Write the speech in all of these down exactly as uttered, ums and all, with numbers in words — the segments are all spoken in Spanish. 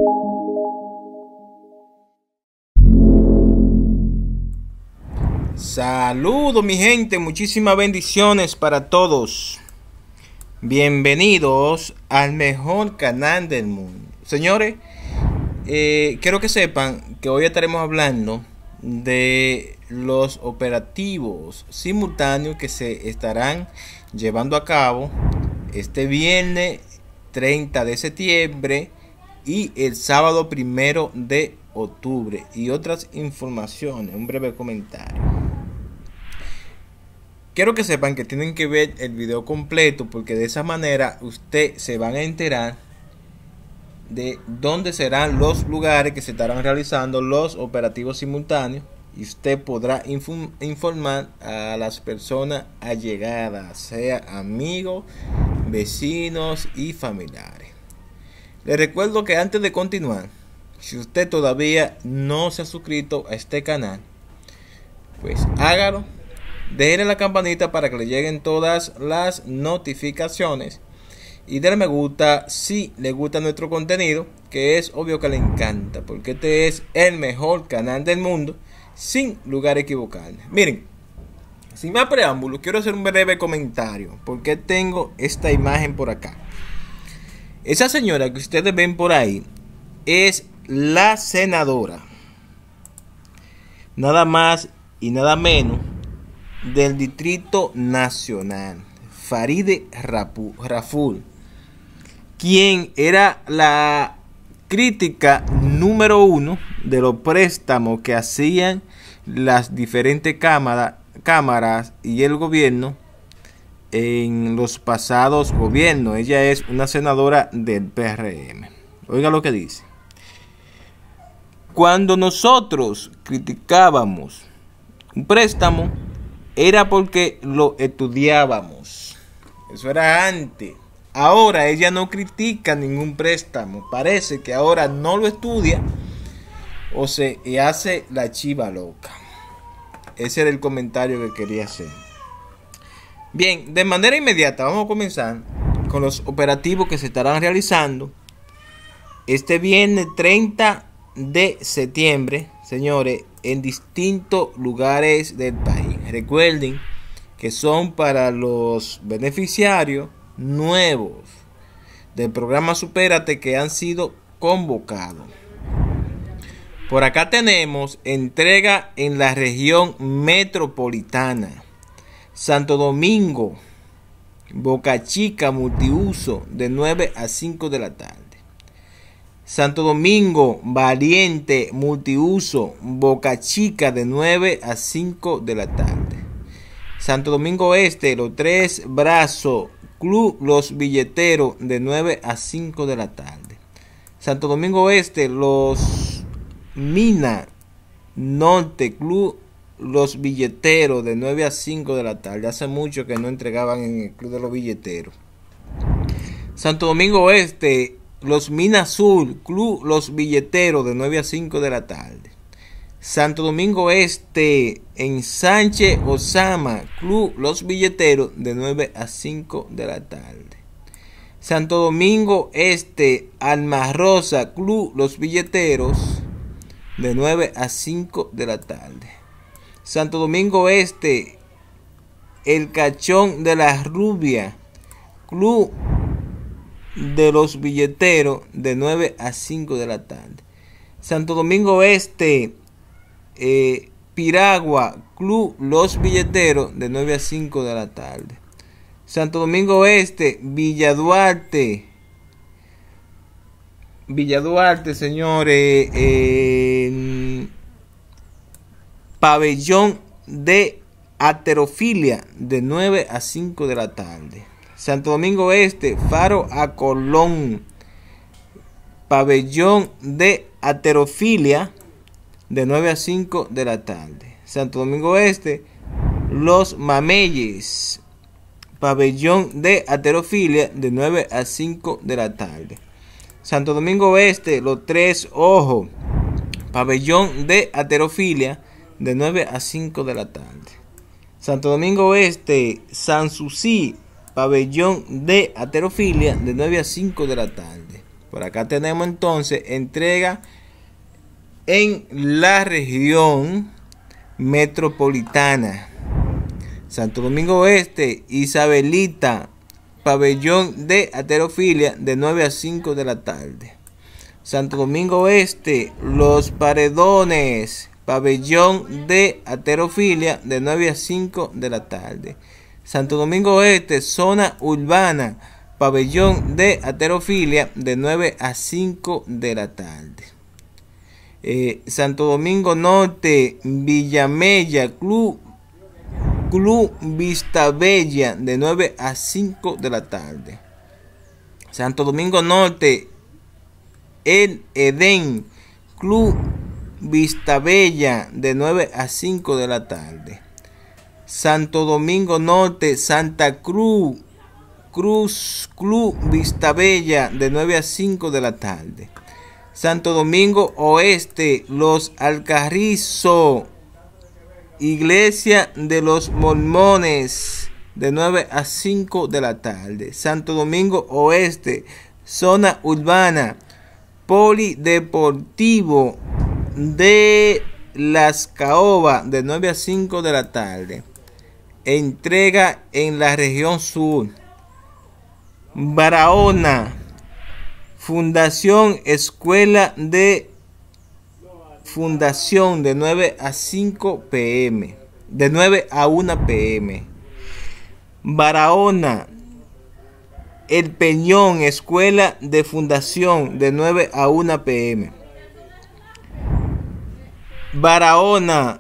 Saludos mi gente, muchísimas bendiciones para todos. Bienvenidos al mejor canal del mundo. Señores, eh, quiero que sepan que hoy estaremos hablando de los operativos simultáneos que se estarán llevando a cabo este viernes treinta de septiembre y el sábado primero de octubre, y otras informaciones, un breve comentario. Quiero que sepan que tienen que ver el video completo, porque de esa manera usted se van a enterar de dónde serán los lugares que se estarán realizando los operativos simultáneos, y usted podrá informar a las personas allegadas, sea amigos, vecinos y familiares. Les recuerdo que antes de continuar, si usted todavía no se ha suscrito a este canal, pues hágalo. Déjenle la campanita para que le lleguen todas las notificaciones. Y denle me gusta si le gusta nuestro contenido, que es obvio que le encanta, porque este es el mejor canal del mundo, sin lugar a equivocarme. Miren, sin más preámbulo, quiero hacer un breve comentario, porque tengo esta imagen por acá. Esa señora que ustedes ven por ahí es la senadora, nada más y nada menos, del Distrito Nacional, Farideh Raful, quien era la crítica número uno de los préstamos que hacían las diferentes cámaras, cámaras y el gobierno en los pasados gobiernos. Ella es una senadora del P R M. Oiga lo que dice: cuando nosotros criticábamos un préstamo, era porque lo estudiábamos. Eso era antes. Ahora ella no critica ningún préstamo. Parece que ahora no lo estudia o se hace la chiva loca. Ese era el comentario que quería hacer. Bien, de manera inmediata vamos a comenzar con los operativos que se estarán realizando este viernes treinta de septiembre, señores, en distintos lugares del país. Recuerden que son para los beneficiarios nuevos del programa Supérate que han sido convocados. Por acá tenemos entrega en la región metropolitana: Santo Domingo, Boca Chica multiuso de nueve a cinco de la tarde. Santo Domingo Valiente multiuso Boca Chica de nueve a cinco de la tarde. Santo Domingo Este Los Tres Brazos Club Los Billeteros de nueve a cinco de la tarde. Santo Domingo Este Los Minas Norte Club Los Billeteros de nueve a cinco de la tarde. Hace mucho que no entregaban en el Club de los Billeteros. Santo Domingo Este Los Minas Sur Club Los Billeteros de nueve a cinco de la tarde. Santo Domingo Este en Sánchez Osama Club Los Billeteros de nueve a cinco de la tarde. Santo Domingo Este Alma Rosa Club Los Billeteros de nueve a cinco de la tarde. Santo Domingo Este El Cachón de la Rubia Club de los Billeteros de nueve a cinco de la tarde. Santo Domingo Este eh, Piragua Club Los Billeteros de nueve a cinco de la tarde. Santo Domingo Este Villa Duarte Villa Duarte, señores, eh, pabellón de Aterofilia de nueve a cinco de la tarde. Santo Domingo Este Faro a Colón, pabellón de Aterofilia de nueve a cinco de la tarde. Santo Domingo Este Los Mameyes, pabellón de Aterofilia de nueve a cinco de la tarde. Santo Domingo Este Los Tres Ojos, pabellón de Aterofilia de nueve a cinco de la tarde. Santo Domingo Este Sanssouci, pabellón de Aterofilia de nueve a cinco de la tarde. Por acá tenemos entonces entrega en la región metropolitana. Santo Domingo Este, Isabelita, pabellón de halterofilia de nueve a cinco de la tarde. Santo Domingo Este, Los Paredones, pabellón de halterofilia de nueve a cinco de la tarde. Santo Domingo Este, zona urbana, pabellón de halterofilia de nueve a cinco de la tarde. Eh, Santo Domingo Norte, Villamella, Club, Club Vistabella de nueve a cinco de la tarde. Santo Domingo Norte, El Edén, Club Vistabella de nueve a cinco de la tarde. Santo Domingo Norte, Santa Cruz, Cruz, Club Vistabella de nueve a cinco de la tarde. Santo Domingo Oeste, Los Alcarrizos, Iglesia de los Mormones de nueve a cinco de la tarde. Santo Domingo Oeste, zona urbana, Polideportivo de Las Caobas de nueve a cinco de la tarde. Entrega en la región sur. Barahona, Fundación Escuela de Fundación de nueve a cinco pm, de nueve a una pm. Barahona, El Peñón, Escuela de Fundación de nueve a una pm. Barahona,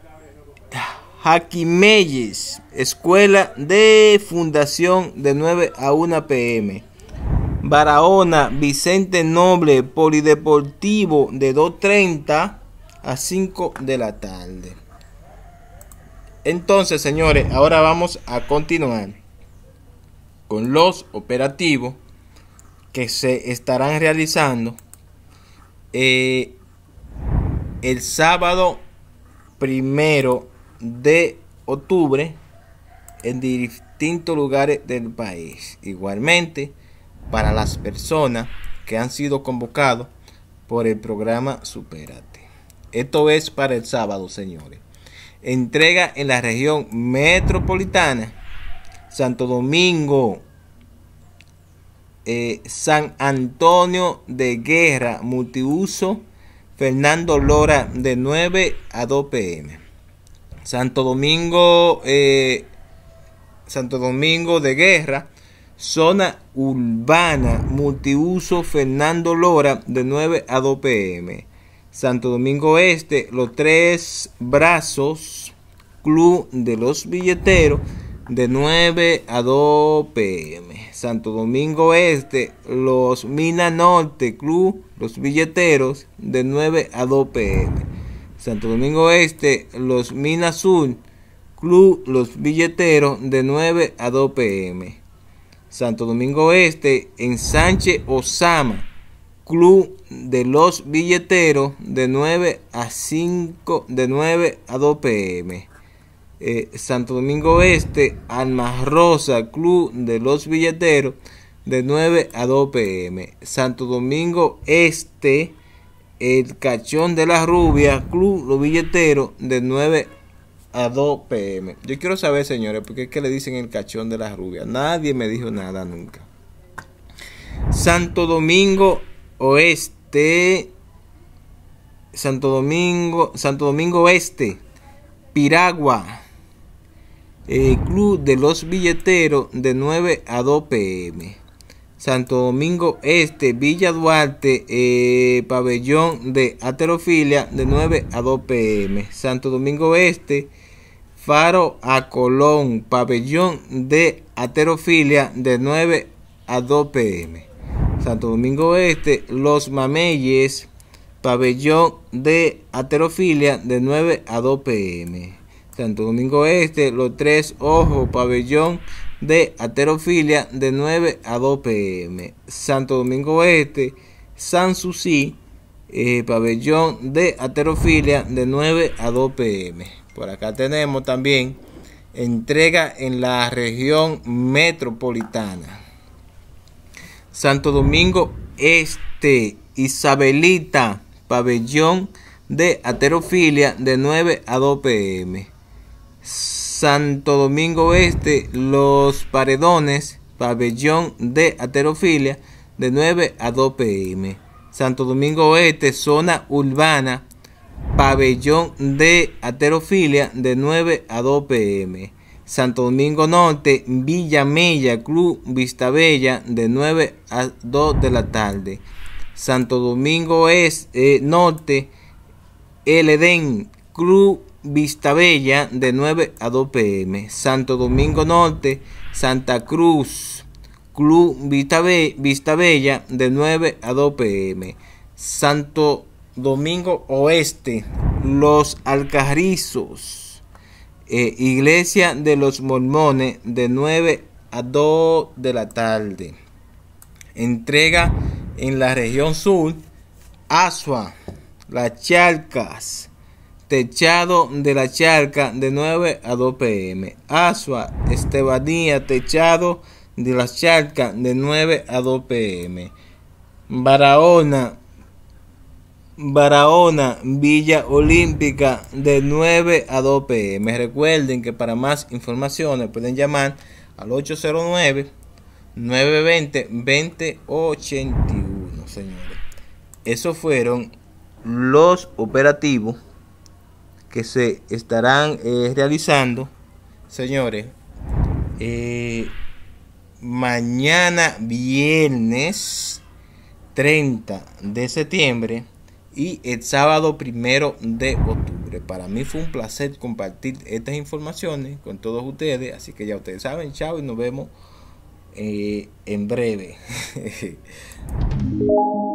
Jaquimelles, Escuela de Fundación de nueve a una pm. Barahona, Vicente Noble, Polideportivo de dos treinta a cinco de la tarde. Entonces, señores, ahora vamos a continuar con los operativos que se estarán realizando eh, el sábado primero de octubre en distintos lugares del país. Igualmente, para las personas que han sido convocados por el programa Supérate. Esto es para el sábado, señores. Entrega en la región metropolitana, Santo Domingo, eh, San Antonio de Guerra, multiuso, Fernando Lora de nueve a dos pm. Santo Domingo, eh, Santo Domingo de Guerra, zona urbana, multiuso, Fernando Lora de nueve a dos pm. Santo Domingo Este, Los Tres Brazos, Club de los Billeteros de nueve a dos pm. Santo Domingo Este, Los Minas Norte, Club Los Billeteros de nueve a dos pm. Santo Domingo Este, Los Minas Sur, Club Los Billeteros de nueve a dos pm. Santo Domingo Este, en Sánchez Osama, Club de los Billeteros de nueve a cinco, de nueve a dos pm. Eh, Santo Domingo Este, Alma Rosa, Club de los Billeteros de nueve a dos pm. Santo Domingo Este, El Cachón de la Rubia, Club Los Billeteros de nueve a dos pm. Yo quiero saber, señores, ¿por qué es que le dicen El Cachón de la Rubia? Nadie me dijo nada nunca. Santo Domingo Oeste, Santo Domingo, Santo Domingo Este, Piragua, eh, Club de los Billeteros de nueve a dos pm. Santo Domingo Este, Villa Duarte, eh, pabellón de halterofilia de nueve a dos pm. Santo Domingo Este, Faro a Colón, pabellón de halterofilia de nueve a dos pm. Santo Domingo Este, Los Mameyes, pabellón de halterofilia de nueve a dos pm. Santo Domingo Este, Los Tres Ojos, pabellón de halterofilia de nueve a dos pm. Santo Domingo Este, Sanssouci, eh, pabellón de halterofilia de nueve a dos pm. Por acá tenemos también entrega en la región metropolitana. Santo Domingo Este, Isabelita, pabellón de halterofilia de nueve a dos pm. Santo Domingo Este, Los Paredones, pabellón de halterofilia de nueve a dos pm. Santo Domingo Este, zona urbana, pabellón de halterofilia de nueve a dos pm. Santo Domingo Norte, Villa Mella, Club Vistabella de nueve a dos de la tarde. Santo Domingo Este, eh, Norte, El Edén, Club Vistabella de nueve a dos pm. Santo Domingo Norte, Santa Cruz, Club Vistabella de nueve a dos pm. Santo Domingo Oeste, Los Alcarrizos, eh, Iglesia de los Mormones de nueve a dos de la tarde. Entrega en la región sur, Asua, Las Charcas, Techado de la Charca de nueve a dos pm. Asua, Estebanía, Techado de las Charcas de nueve a dos pm. Barahona, Barahona, Villa Olímpica de nueve a dos pm. Recuerden que para más informaciones pueden llamar al ocho cero nueve, nueve dos cero, dos cero ocho uno, señores. Esos fueron los operativos que se estarán eh, realizando, señores, eh, mañana viernes treinta de septiembre y el sábado primero de octubre. Para mí fue un placer compartir estas informaciones con todos ustedes, así que ya ustedes saben, chao, y nos vemos eh, en breve.